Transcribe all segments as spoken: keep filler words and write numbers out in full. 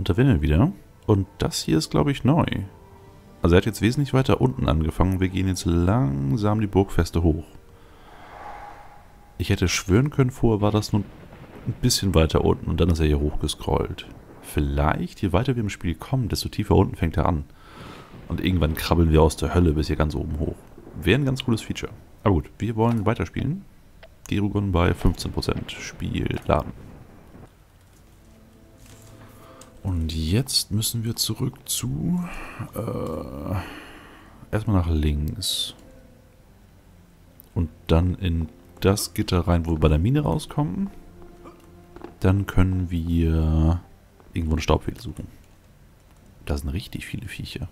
Und da wären wir wieder. Und das hier ist, glaube ich, neu. Also er hat jetzt wesentlich weiter unten angefangen. Wir gehen jetzt langsam die Burgfeste hoch. Ich hätte schwören können, vorher war das nur ein bisschen weiter unten und dann ist er hier hochgescrollt. Vielleicht, je weiter wir im Spiel kommen, desto tiefer unten fängt er an. Und irgendwann krabbeln wir aus der Hölle bis hier ganz oben hoch. Wäre ein ganz cooles Feature. Aber gut, wir wollen weiterspielen. Gerugon bei fünfzehn Prozent. Spiel laden. Und jetzt müssen wir zurück zu... Äh, erstmal nach links. Und dann in das Gitter rein, wo wir bei der Mine rauskommen. Dann können wir irgendwo eine Staubfähle suchen. Da sind richtig viele Viecher.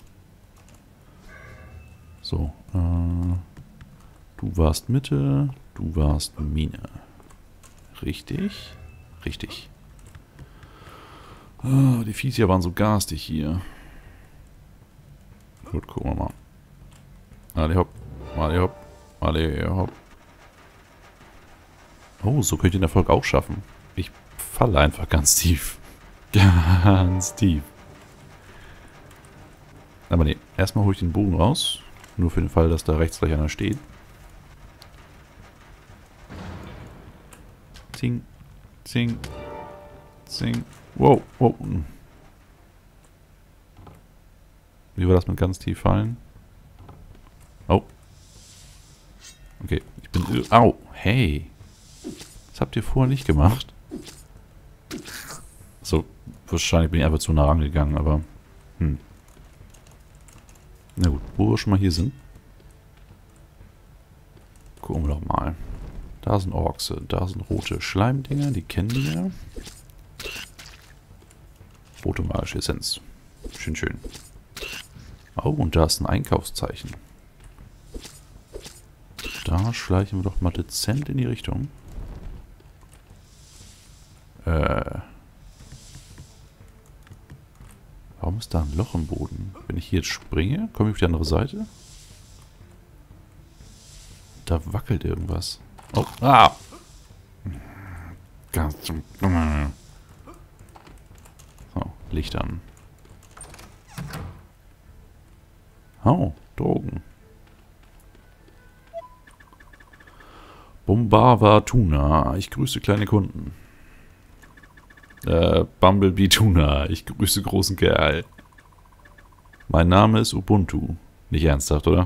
So, äh, du warst Mitte, du warst Mine. Richtig? Richtig. Oh, die Viecher waren so garstig hier. Gut, gucken wir mal. Alle hopp, alle hopp, alle hopp. Oh, so könnt ihr den Erfolg auch schaffen. Ich falle einfach ganz tief. Ganz tief. Aber nee, erstmal hole ich den Bogen raus. Nur für den Fall, dass da rechts gleich einer steht. Zing, zing, zing. Wow, wow. Wie war das mit ganz tief fallen? Oh. Okay, ich bin... Au, hey. Das habt ihr vorher nicht gemacht. So, wahrscheinlich bin ich einfach zu nah rangegangen, aber... Hm. Na gut, wo wir schon mal hier sind. Gucken wir doch mal. Da sind Orkse, da sind rote Schleimdinger, die kennen wir. Rote magische Essenz. Schön, schön. Oh, und da ist ein Einkaufszeichen. Da schleichen wir doch mal dezent in die Richtung. Äh... Warum ist da ein Loch im Boden? Wenn ich hier jetzt springe, komme ich auf die andere Seite? Da wackelt irgendwas. Oh, ah! So, Licht an. Oh, Drogen. Bombava Tuna. Ich grüße kleine Kunden. Äh, Bumblebee Tuna. Ich grüße großen Kerl. Mein Name ist Ubuntu. Nicht ernsthaft, oder?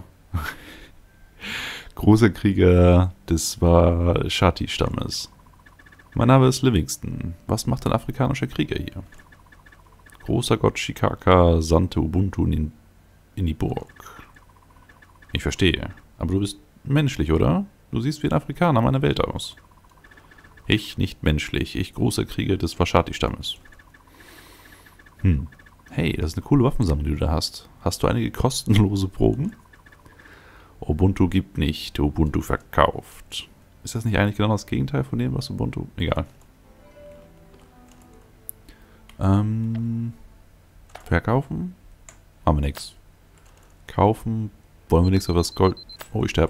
Großer Krieger des Washati-Stammes. Mein Name ist Livingston. Was macht ein afrikanischer Krieger hier? Großer Gott Shikaka sandte Ubuntu in, in die Burg. Ich verstehe. Aber du bist menschlich, oder? Du siehst wie ein Afrikaner meiner Welt aus. Ich nicht menschlich. Ich großer Krieger des Washati-Stammes. Hm. Hey, das ist eine coole Waffensammlung, die du da hast. Hast du einige kostenlose Proben? Ubuntu gibt nicht, Ubuntu verkauft. Ist das nicht eigentlich genau das Gegenteil von dem, was Ubuntu... Egal. Ähm... Verkaufen? Haben wir nichts. Kaufen? Wollen wir nichts auf das Gold... Oh, ich sterb.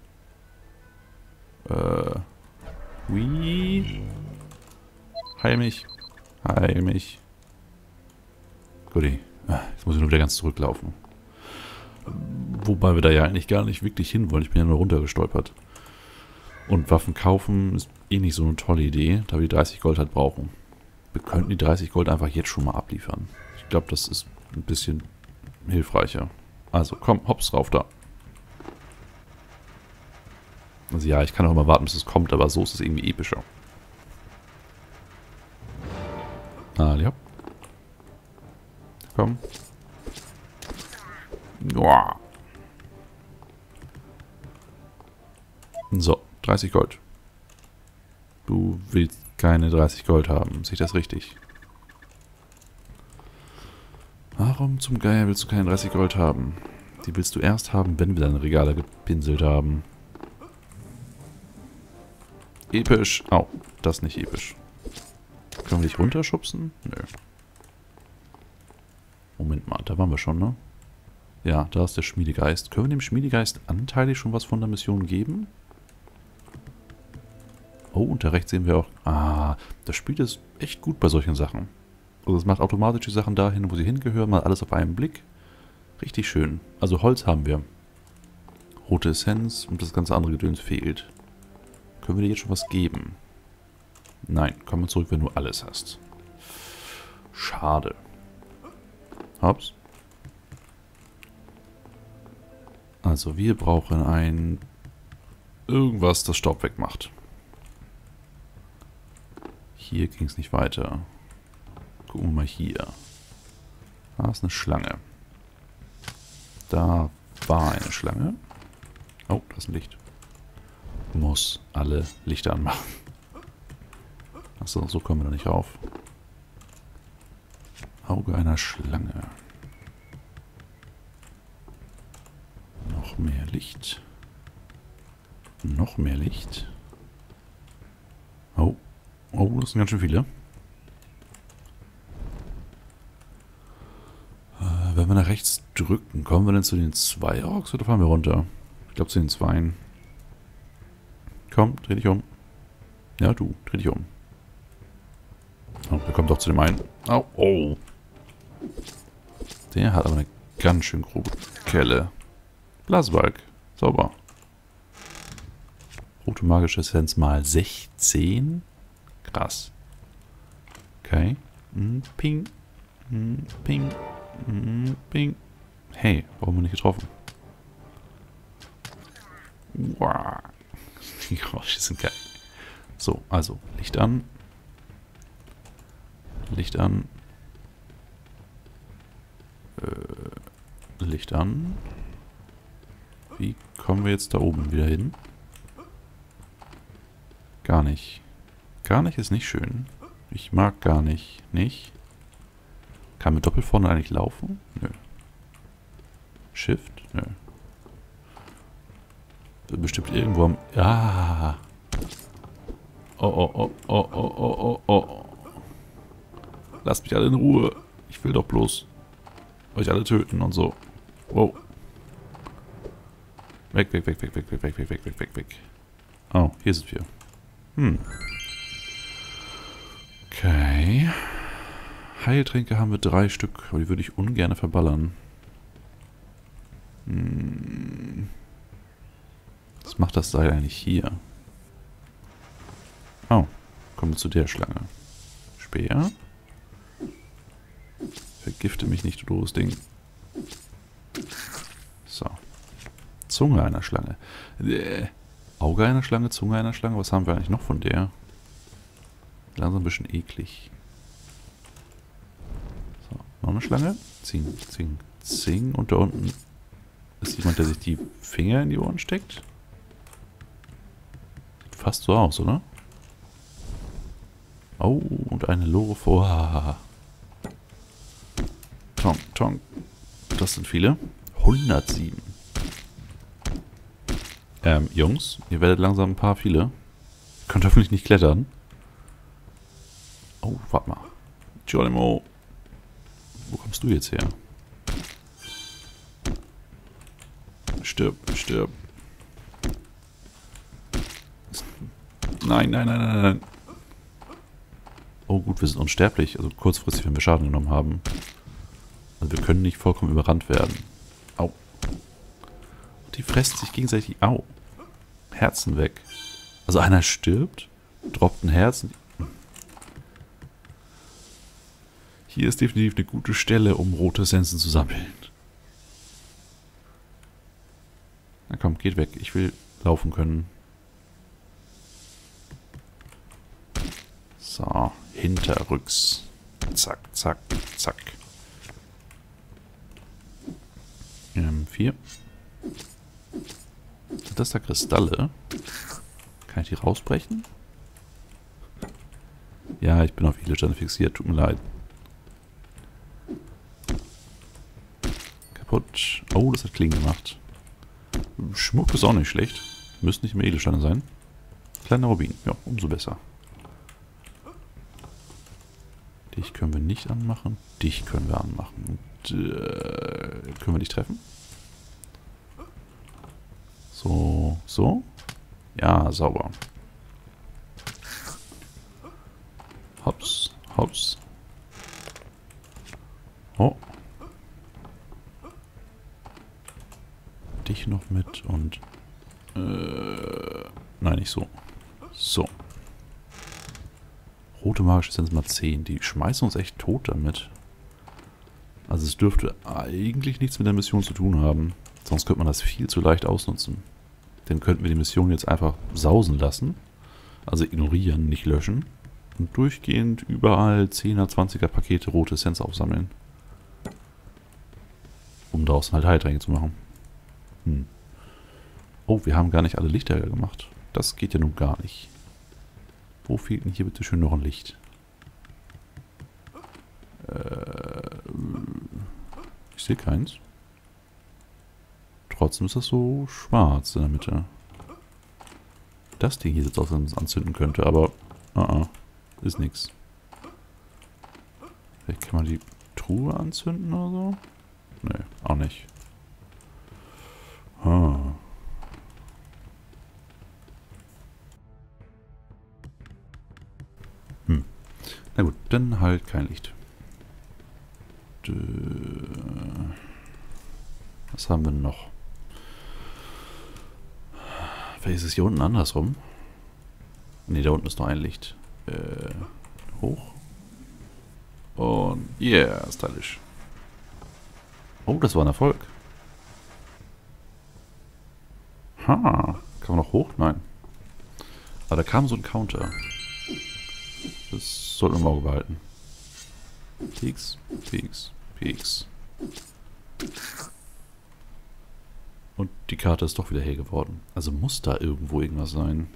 Äh... Wie? Heil mich. Heil mich. Guti. Jetzt muss ich nur wieder ganz zurücklaufen. Wobei wir da ja eigentlich gar nicht wirklich hin wollen. Ich bin ja nur runtergestolpert. Und Waffen kaufen ist eh nicht so eine tolle Idee, da wir die dreißig Gold halt brauchen. Wir könnten die dreißig Gold einfach jetzt schon mal abliefern. Ich glaube, das ist ein bisschen hilfreicher. Also komm, hops drauf da. Also ja, ich kann auch immer warten, bis es kommt, aber so ist es irgendwie epischer. Ah, ja. Komm. Joa. So, dreißig Gold. Du willst keine dreißig Gold haben, sehe ich das richtig? Warum zum Geier willst du keine dreißig Gold haben? Die willst du erst haben, wenn wir deine Regale gepinselt haben. Episch. Au, das ist nicht episch. Können wir dich runterschubsen? Nö. Moment mal, da waren wir schon, ne? Ja, da ist der Schmiedegeist. Können wir dem Schmiedegeist anteilig schon was von der Mission geben? Oh, und da rechts sehen wir auch... Ah, das Spiel ist echt gut bei solchen Sachen. Also es macht automatisch die Sachen dahin, wo sie hingehören. Mal alles auf einen Blick. Richtig schön. Also Holz haben wir. Rote Essenz und das ganze andere Gedöns fehlt. Können wir dir jetzt schon was geben? Nein, komm mal zurück, wenn du alles hast. Schade. Hops. Also wir brauchen ein... irgendwas, das Staub wegmacht. Hier ging es nicht weiter. Gucken wir mal hier. Da ist eine Schlange. Da war eine Schlange. Oh, da ist ein Licht. Muss alle Lichter anmachen. Achso, so kommen wir da nicht rauf. Auge einer Schlange. Noch mehr Licht. Noch mehr Licht. Oh. Oh, das sind ganz schön viele. Äh, wenn wir nach rechts drücken, kommen wir denn zu den zwei Orks oder fahren wir runter? Ich glaube zu den Zweien. Komm, dreh dich um. Ja, du, dreh dich um. Oh, wir kommen doch zu dem einen. Oh, oh. Der hat aber eine ganz schön grobe Kelle. Blasbalg. Sauber. Rote magische Essenz mal sechzehn. Krass. Okay. Mm, ping. Mm, ping. Mm, ping. Hey, warum haben wir nicht getroffen? Wow. Die Geräusche sind geil. So, also, Licht an. Licht an. Äh, Licht an. Wie kommen wir jetzt da oben wieder hin? Gar nicht. Gar nicht ist nicht schön. Ich mag gar nicht. Nicht. Kann mit Doppelvorne eigentlich laufen? Nö. Shift? Nö. Wird bestimmt irgendwo am... Ah! Oh, oh, oh, oh, oh, oh, oh, oh. Lasst mich alle in Ruhe. Ich will doch bloß euch alle töten und so. Wow. Weg, weg, weg, weg, weg, weg, weg, weg, weg, weg, weg, weg. Oh, hier sind wir. Hm. Okay. Heiltränke haben wir drei Stück, aber die würde ich ungern verballern. Hm. Was macht das Seil eigentlich hier? Oh, kommen wir zu der Schlange. Speer. Vergifte mich nicht, du doofes Ding. So. Zunge einer Schlange. Äh. Auge einer Schlange, Zunge einer Schlange. Was haben wir eigentlich noch von der? Langsam ein bisschen eklig. So, noch eine Schlange. Zing, zing, zing. Und da unten ist jemand, der sich die Finger in die Ohren steckt. Sieht fast so aus, oder? Oh, und eine Lore vor. Tong, tong. Das sind viele. hundertsieben. Ähm, Jungs, ihr werdet langsam ein paar viele. Könnt hoffentlich nicht klettern. Oh, warte mal. Geronimo. Wo kommst du jetzt her? Stirb, stirb. Nein, nein, nein, nein, nein. Oh gut, wir sind unsterblich. Also kurzfristig, wenn wir Schaden genommen haben. Also wir können nicht vollkommen überrannt werden. Au. Die fressen sich gegenseitig... Au. Herzen weg. Also einer stirbt, droppt ein Herz. Hier ist definitiv eine gute Stelle, um rote Essenzen zu sammeln. Na komm, geht weg. Ich will laufen können. So, hinterrücks. Zack, zack, zack. Ähm, vier. Sind das da Kristalle? Kann ich die rausbrechen? Ja, ich bin auf Widerstände fixiert. Tut mir leid. Kaputt. Oh, das hat Klingen gemacht. Schmuck ist auch nicht schlecht. Müssen nicht mehr Edelsteine sein. Kleiner Rubin. Ja, umso besser. Dich können wir nicht anmachen. Dich können wir anmachen. Und, äh, können wir dich treffen? So, so. Ja, sauber. Hops, hops. Oh. Dich noch mit und... Äh, nein, nicht so. So. Rote magische Essenz mal zehn. Die schmeißen uns echt tot damit. Also es dürfte eigentlich nichts mit der Mission zu tun haben. Sonst könnte man das viel zu leicht ausnutzen. Dann könnten wir die Mission jetzt einfach sausen lassen. Also ignorieren, nicht löschen. Und durchgehend überall zehner, zwanziger Pakete rote Essenz aufsammeln. Um daraus halt Heiltränke zu machen. Hm. Oh, wir haben gar nicht alle Lichter gemacht. Das geht ja nun gar nicht. Wo fehlt denn hier bitte schön noch ein Licht? Äh, ich sehe keins. Trotzdem ist das so schwarz in der Mitte. Das Ding hier jetzt auch anzünden könnte, aber uh -uh, ist nix. Vielleicht kann man die Truhe anzünden oder so? Nee, auch nicht. Ah. Hm. Na gut, dann halt kein Licht. Was haben wir noch? Vielleicht ist es hier unten andersrum. Ne, da unten ist noch ein Licht. Äh, hoch. Und yeah, stylisch. Oh, das war ein Erfolg. Ha, kann man noch hoch? Nein. Aber da kam so ein Counter. Das sollten wir im Auge behalten. Peaks, Peaks, Peaks. Und die Karte ist doch wieder hell geworden. Also muss da irgendwo irgendwas sein.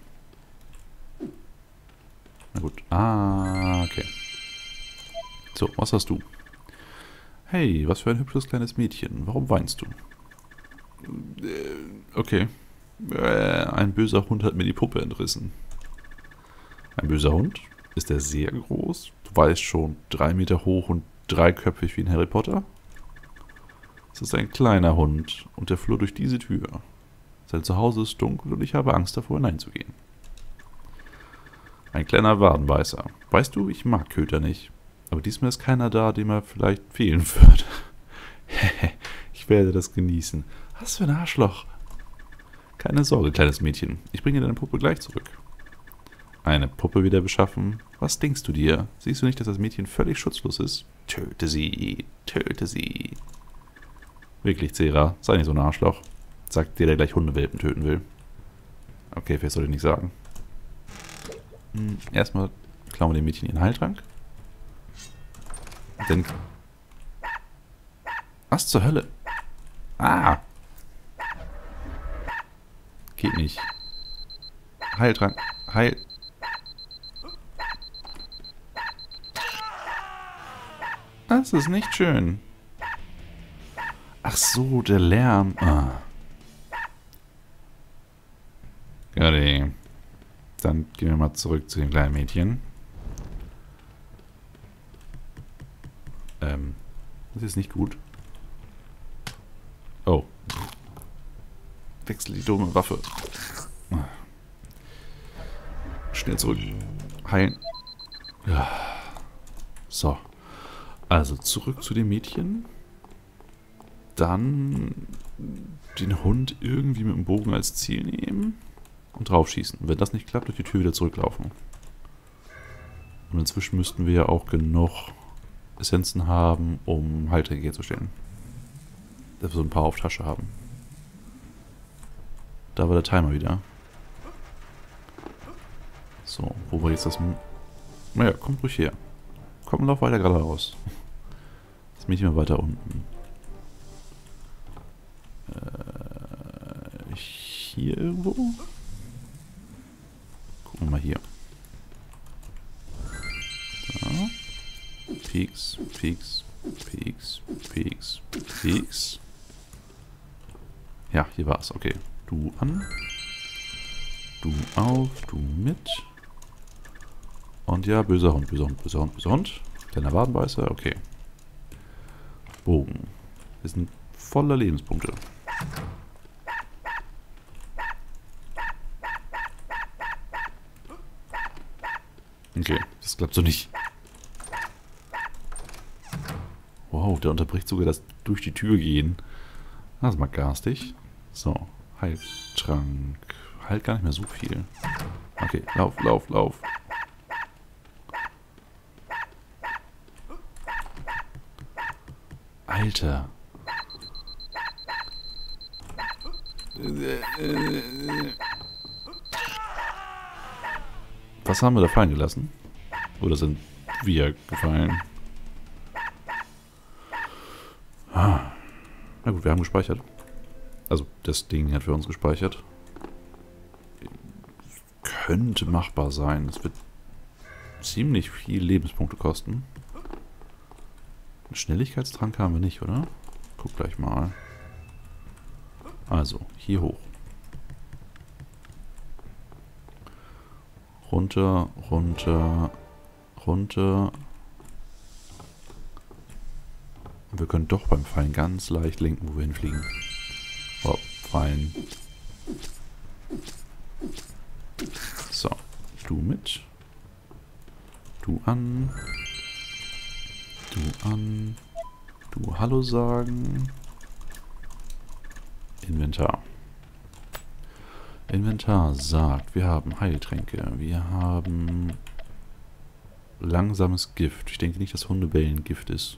Na gut. Ah, okay. So, was hast du? Hey, was für ein hübsches kleines Mädchen. Warum weinst du? Äh, okay. Äh, ein böser Hund hat mir die Puppe entrissen. Ein böser Hund? Ist er sehr groß? Du weißt schon, drei Meter hoch und dreiköpfig wie in Harry Potter? Es ist ein kleiner Hund und er floh durch diese Tür. Sein Zuhause ist dunkel und ich habe Angst davor, hineinzugehen. Ein kleiner Wadenbeißer. Weißt du, ich mag Köter nicht. Aber diesmal ist keiner da, dem er vielleicht fehlen würde. Ich werde das genießen. Was für ein Arschloch. Keine Sorge, kleines Mädchen. Ich bringe deine Puppe gleich zurück. Eine Puppe wieder beschaffen? Was denkst du dir? Siehst du nicht, dass das Mädchen völlig schutzlos ist? Töte sie, töte sie. Wirklich, Zera, sei nicht so ein Arschloch. Sagt dir, der gleich Hundewelpen töten will. Okay, vielleicht soll ich nicht sagen. Hm, erstmal klauen wir dem Mädchen ihren Heiltrank. Dann... Was zur Hölle? Ah! Geht nicht. Heiltrank. Heil... Das ist nicht schön. Ach so, der Lärm. Ah. Gerade. Dann gehen wir mal zurück zu dem kleinen Mädchen. Ähm, das ist nicht gut. Oh. Wechsel die dumme Waffe. Schnell zurück. Heilen. Ja. So. Also zurück zu dem Mädchen. Dann den Hund irgendwie mit dem Bogen als Ziel nehmen und draufschießen. Wenn das nicht klappt, durch die Tür wieder zurücklaufen. Und inzwischen müssten wir ja auch genug Essenzen haben, um Heiltränke herzustellen. Dass wir so ein paar auf Tasche haben. Da war der Timer wieder. So, wo war jetzt das... M naja, kommt ruhig her. Komm, lauf weiter geradeaus. Das Mädchen war weiter unten. Äh, hier irgendwo? Gucken wir mal hier. Da. Peaks, Peaks, Peaks, Peaks, Peaks. Ja, hier war's. Okay. Du an. Du auf, du mit. Und ja, böser Hund, böser Hund, böser Hund, böser Hund. Kleiner Wadenbeißer, okay. Bogen. Wir sind voller Lebenspunkte. Okay, das klappt so nicht. Wow, der unterbricht sogar das durch die Tür gehen. Das ist mal garstig. So, Heiltrank. Heilt gar nicht mehr so viel. Okay, lauf, lauf, lauf. Alter. Was haben wir da fallen gelassen? Oder sind wir gefallen? Ah. Na gut, wir haben gespeichert. Also, das Ding hat für uns gespeichert. Könnte machbar sein. Das wird ziemlich viel Lebenspunkte kosten. Einen Schnelligkeitstrank haben wir nicht, oder? Guck gleich mal. Also, hier hoch. Runter, runter, runter. Und wir können doch beim Fallen ganz leicht lenken, wo wir hinfliegen. Oh, fallen. So, du mit. Du an. Du an. Du Hallo sagen. Inventar. Inventar sagt, wir haben Heiltränke, wir haben langsames Gift. Ich denke nicht, dass Hundebellen Gift ist.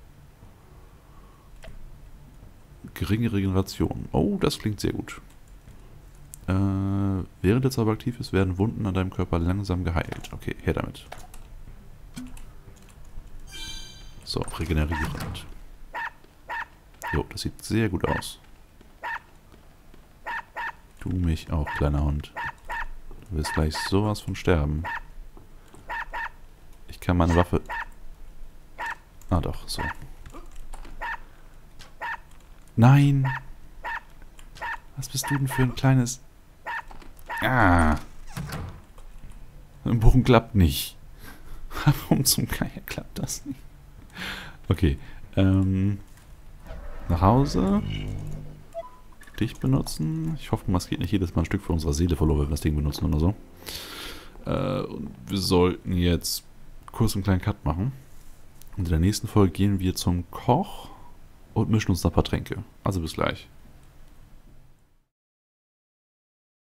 Geringe Regeneration. Oh, das klingt sehr gut. Äh, während der Zauber aktiv ist, werden Wunden an deinem Körper langsam geheilt. Okay, her damit. So, regenerierend. Jo, das sieht sehr gut aus. Du mich auch, kleiner Hund. Du wirst gleich sowas von sterben. Ich kann meine Waffe... Ah doch, so. Nein! Was bist du denn für ein kleines... Ah! Ein Bogen klappt nicht. Warum zum Geier klappt das nicht? Okay, ähm... nach Hause... dich benutzen. Ich hoffe, es geht nicht jedes Mal ein Stück von unserer Seele verloren, wenn wir das Ding benutzen oder so. Äh, und wir sollten jetzt kurz einen kleinen Cut machen. Und in der nächsten Folge gehen wir zum Koch und mischen uns ein paar Tränke. Also bis gleich.